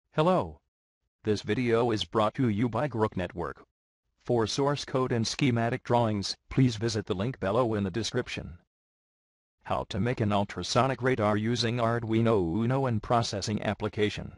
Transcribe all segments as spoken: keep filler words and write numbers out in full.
Hello. This video is brought to you by Grook Network. For source code and schematic drawings, please visit the link below in the description. How to make an ultrasonic radar using Arduino UNO and processing application.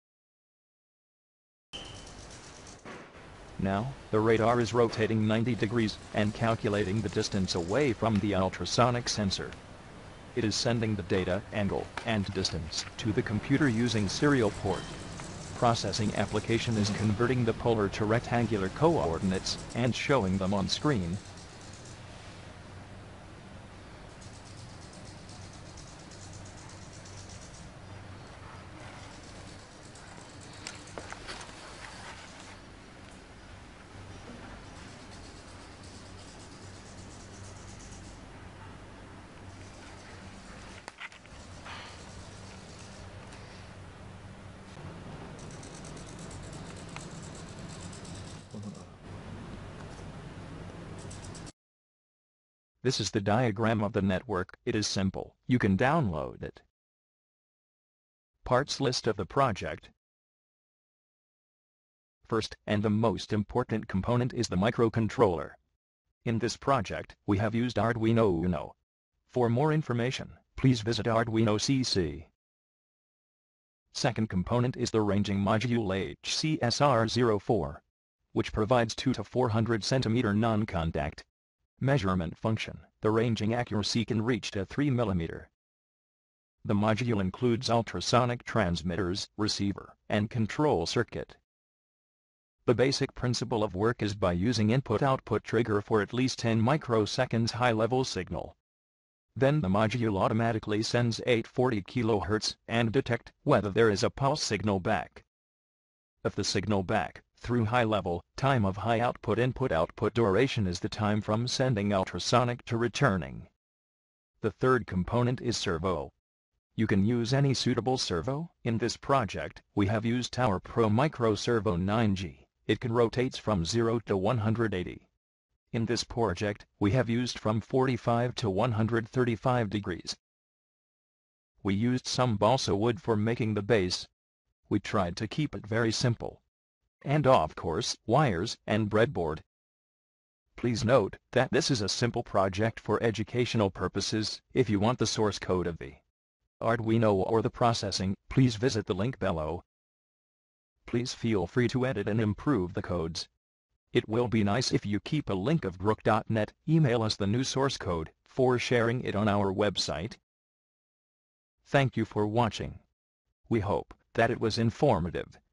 Now, the radar is rotating ninety degrees and calculating the distance away from the ultrasonic sensor. It is sending the data, angle, and distance to the computer using serial port. Processing application is converting the polar to rectangular coordinates and showing them on screen. This is the diagram of the network. It is simple. You can download it. Parts list of the project. First, and the most important component is the microcontroller. In this project, we have used Arduino UNO. For more information, please visit arduino dot c c. Second component is the ranging module H C S R zero four, which provides two to four hundred centimeter non-contact measurement function. The ranging accuracy can reach to three millimeters. The module includes ultrasonic transmitters, receiver, and control circuit. The basic principle of work is by using input-output trigger for at least ten microseconds high-level signal. Then the module automatically sends eight hundred forty kilohertz and detect whether there is a pulse signal back. If the signal back through high level, time of high output input-output duration is the time from sending ultrasonic to returning. The third component is servo. You can use any suitable servo. In this project, we have used our Pro Micro Servo nine G. It can rotate from zero to one hundred eighty. In this project, we have used from forty-five to one hundred thirty-five degrees. We used some balsa wood for making the base. We tried to keep it very simple. And of course, wires and breadboard. Please note that this is a simple project for educational purposes. If you want the source code of the Arduino or the processing, please visit the link below. Please feel free to edit and improve the codes. It will be nice if you keep a link of grook dot net, email us the new source code for sharing it on our website. Thank you for watching. We hope that it was informative.